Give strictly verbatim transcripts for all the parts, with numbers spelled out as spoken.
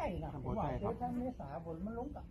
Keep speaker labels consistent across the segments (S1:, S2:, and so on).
S1: นะผมว่าเดือนเมษาฝนมันลงกับ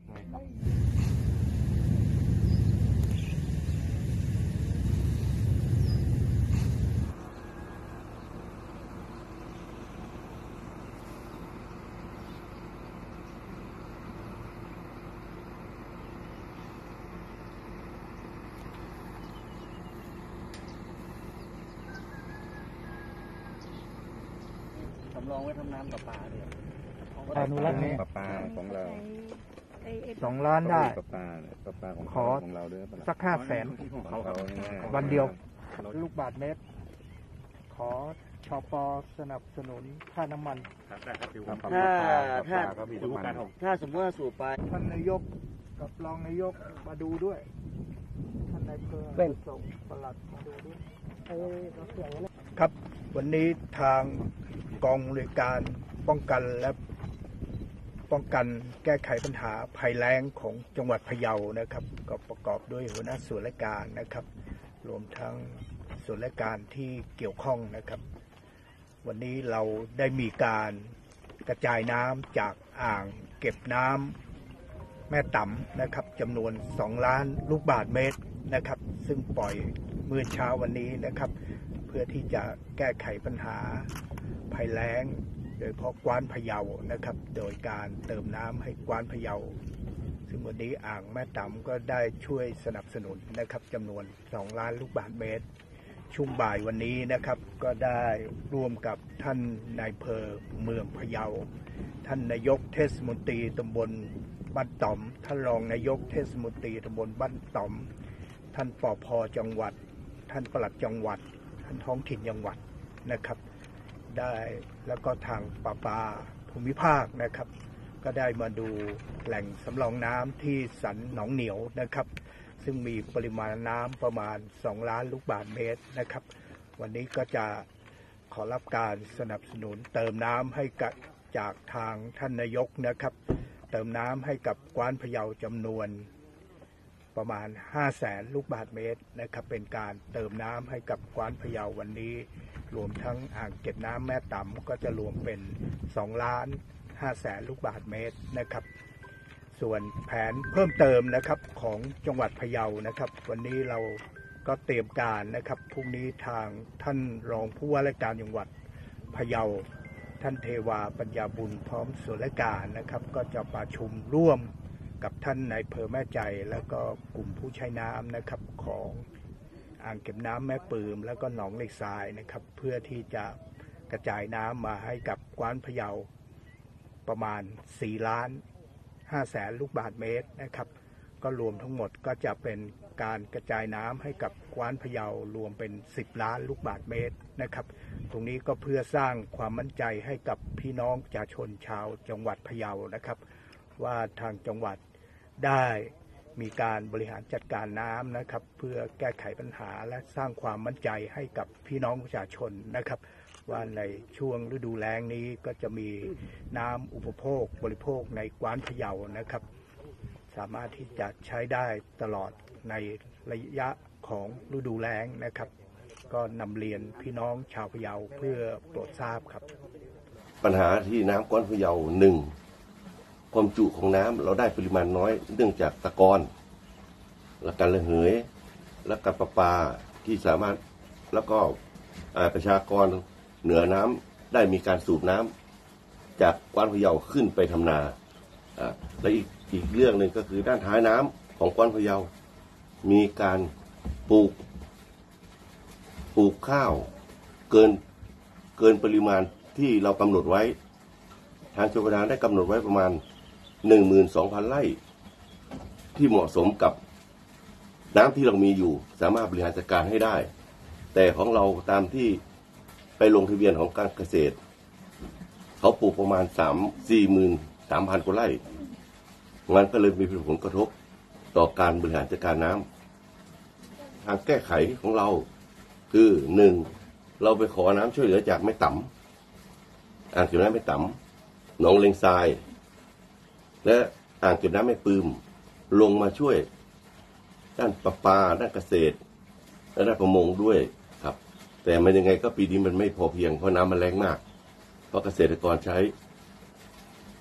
S2: สำรองไว้ทำน้ำประปาเลย
S3: อนุรักษ์นี้
S4: ประปาของเรา
S3: สองล้านได้
S4: ประปาประปาของของเราด้วย
S3: สักห้าแสนวันเดียวลูกบาทเมตรขอชปสนับสนุนค่าน้ำมัน
S2: ถ้าถ้าถ้าสมมติว่าสูบไป
S3: ท่านนายกกับรองนายกมาดูด้วยท่านนายอำเภอ
S2: เป็น
S3: ส่งปลัดมาดูด้วยครับวันนี้ทางกองบริการป้องกันและป้องกันแก้ไขปัญหาภัยแล้งของจังหวัดพะเยานะครับก็ประกอบด้วยหัวหน้าส่วนราชการนะครับรวมทั้งส่วนราชการที่เกี่ยวข้องนะครับวันนี้เราได้มีการกระจายน้ำจากอ่างเก็บน้ำแม่ต่ำนะครับจำนวนสองล้านลูกบาศก์เมตรนะครับซึ่งปล่อยเมื่อเช้าวันนี้นะครับเพื่อที่จะแก้ไขปัญหาภัยแล้งโดยเฉพาะกว้านพะเยานะครับโดยการเติมน้ำให้กว้านพะเยาซึ่งวันนี้อ่างแม่ต่ำก็ได้ช่วยสนับสนุนนะครับจำนวนสองล้านลูกบาศก์เมตรช่วงบ่ายวันนี้นะครับก็ได้ร่วมกับท่านนายอำเภอเมืองพะเยาท่านนายกเทศมนตรีตำบลบ้านต่อมท่านรองนายกเทศมนตรีตำบลบ้านต่อมท่านปภ.จังหวัดท่านปลัดจังหวัดท่านท้องถิ่นจังหวัดนะครับได้แล้วก็ทางประปาภูมิภาคนะครับก็ได้มาดูแหล่งสำรองน้ำที่สันหนองเหนียวนะครับซึ่งมีปริมาณน้ำประมาณสองล้านลูกบาศก์เมตรนะครับวันนี้ก็จะขอรับการสนับสนุนเติมน้ำให้กับจากทางท่านนายกนะครับเติมน้ำให้กับกว้านพะเยาจำนวนประมาณห้าแสนลูกบาศก์เมตรนะครับเป็นการเติมน้ำให้กับกว้านพะเยาวันนี้รวมทั้งอ่างเก็บน้ำแม่ต่ำก็จะรวมเป็นสองล้านห้าแสนลูกบาศก์เมตรนะครับส่วนแผนเพิ่มเติมนะครับของจังหวัดพะเยานะครับวันนี้เราก็เตรียมการนะครับพรุ่งนี้ทางท่านรองผู้ว่าราชการจังหวัดพะเยาท่านเทวาปัญญาบุญพร้อมส่วนราชการนะครับก็จะประชุมร่วมกับท่านนายอำเภอแม่ใจแล้วก็กลุ่มผู้ใช้น้ำนะครับของอ่างเก็บน้ำแม่ปืมแล้วก็หนองเหล็กทรายนะครับเพื่อที่จะกระจายน้ำมาให้กับกว้านพะเยาประมาณสี่ล้านห้าแสนลูกบาศก์เมตรนะครับก็รวมทั้งหมดก็จะเป็นการกระจายน้ำให้กับกว้านพะเยารวมเป็นสิบล้านลูกบาศก์เมตรนะครับตรงนี้ก็เพื่อสร้างความมั่นใจให้กับพี่น้องประชาชนชาวจังหวัดพะเยานะครับว่าทางจังหวัดได้มีการบริหารจัดการน้ำนะครับเพื่อแก้ไขปัญหาและสร้างความมั่นใจให้กับพี่น้องประชาชนนะครับว่าในช่วงฤดูแล้งนี้ก็จะมีน้ำอุปโภคบริโภคในกว้านพะเยานะครับสามารถที่จะใช้ได้ตลอดในระยะของฤดูแล้งนะครับก็นำเรียนพี่น้องชาวพะเยาเพื่อโปรดทราบครับ
S5: ปัญหาที่น้ำกว้านพะเยาหนึ่งความจุของน้ำเราได้ปริมาณน้อยเนื่องจากตะกอนและการระเหยและการประปาที่สามารถแล้วก็ประชากรเหนือน้ำได้มีการสูบน้ำจากกว้านพะเยาขึ้นไปทำนาและอีกอีกเรื่องหนึ่งก็คือด้านท้ายน้ำของกว้านพะเยามีการปลูกปลูกข้าวเกินเกินปริมาณที่เรากำหนดไว้ทางชลประทานได้กำหนดไว้ประมาณหนึ่งหมื่นสองพันไร่ที่เหมาะสมกับน้ำที่เรามีอยู่สามารถบริหารจัดการให้ได้แต่ของเราตามที่ไปลงทะเบียนของการเกษตรเขาปลูกประมาณสามสี่หมื่นสามพันกว่าไร่งั้นก็เลยมีผลกระทบต่อการบริหารจัดการน้ำทางแก้ไขของเราคือหนึ่งเราไปขอน้ำช่วยเหลือจากแม่ต่ำอ่างเก็บน้ำแม่ต่ำหนองเลงทรายและอ่างเก็บน้ำแม่ปืมลงมาช่วยด้านประปาด้านเกษตรและด้านประมงด้วยครับแต่มันยังไงก็ปีนี้มันไม่พอเพียงเพราะน้ำมันแรงมากเพราะเกษตรกรใช้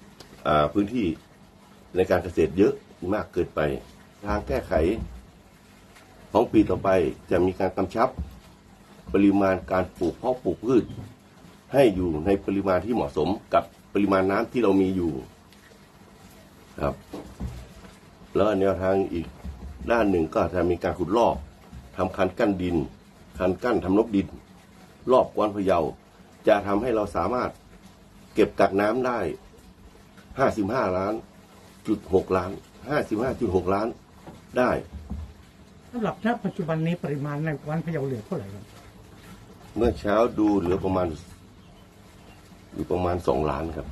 S5: อ่าพื้นที่ในการเกษตรเยอะมากเกินไปทางแก้ไขของปีต่อไปจะมีการกำชับปริมาณการปลูกเพาะปลูกพืชให้อยู่ในปริมาณที่เหมาะสมกับปริมาณน้ำที่เรามีอยู่ครับแล้วแนวทางอีกด้านหนึ่งก็จะมีการขุดลอกทำคันกั้นดินคันกั้นทำนบดินรอบกว้านพะเยาจะทำให้เราสามารถเก็บกักน้ำได้ห้าสิบห้าล้านจุดหกล้านห้าสิบห้าจุดหกล้านได้
S1: สำหรับณปัจจุบันนี้ปริมาณในกว้านพะเยาเหลือเท่าไหร่ครับ
S5: เมื่อเช้าดูเหลือประมาณอยู่ประมาณสองล้านครับ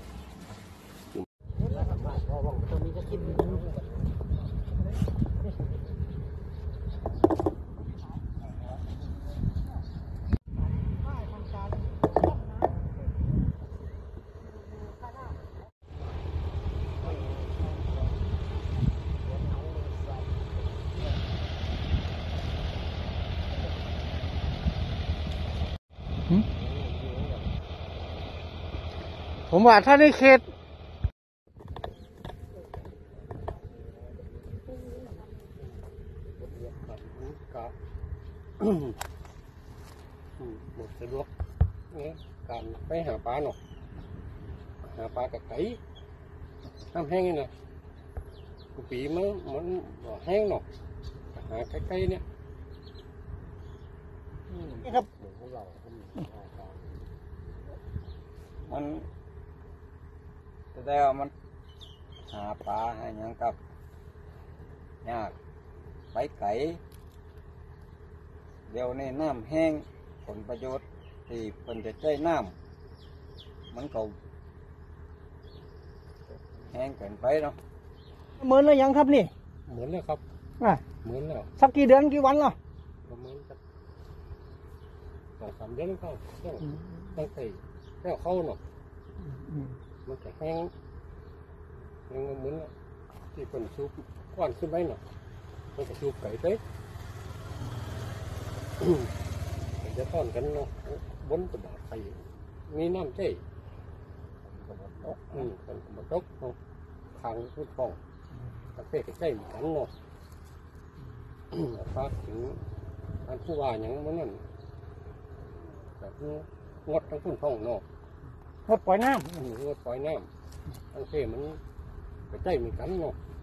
S1: ผมว่าถ้าในเขต
S6: หมดสะดวกเนี่ยการไปหาปลาเนาะหาปลากับไก่น้ำแห้งนี่นะปีมันมันแห้งเนาะหาไก่ๆเนี่ยครับมันแสดงว่ามันหาปลาให้ยังกับยากไปไก่เดี๋ยวนี้น้ำแห้งผลประโยชน์ที่เป็นจะใช้น้ำมันก็แห้งเกินไปเนาะ
S1: เหมือนเลยยังครับนี่
S6: เหมือนแล้วครับ
S1: อ่ะ
S6: เหมือนแล้ว
S1: สักกี่เดือนกี่วันเนาะ
S6: ประมาณสักสองสามเดือนเข้าต้องต้องใส่แล้วเข้าเนาะมันจะแห้งแห้งเหมือนที่คนซูบก้อนขึ้นไปเนาะมันจะซูบไก่ไปจะต้อนกันเนาะบนกระดาษไข่มีน้ำใจกระดาษอืมเป็นกระดาษเนาะทางพุทธฟองกาแฟใกล้ๆเหมือนกันเนาะฝากถึงท่านผู้ว่าอย่างนั้นนั่นแบบงดทั้งพุทธฟองเนาะ
S1: งดปล่อยน้
S6: ำงดปล่อยน้ำทั้งเฟ่มันใกล้ๆเหมือนกันเนาะ